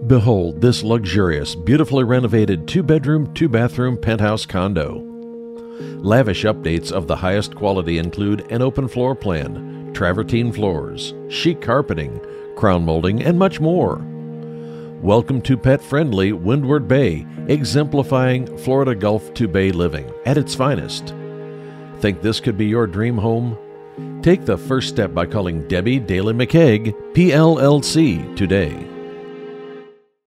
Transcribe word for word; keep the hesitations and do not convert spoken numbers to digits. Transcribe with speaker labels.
Speaker 1: Behold this luxurious, beautifully renovated two-bedroom, two-bathroom penthouse condo. Lavish updates of the highest quality include an open floor plan, travertine floors, chic carpeting, crown molding, and much more. Welcome to pet-friendly Windward Bay, exemplifying Florida Gulf to Bay living at its finest. Think this could be your dream home? Take the first step by calling Debby, Daly, McCaig, P L L C today.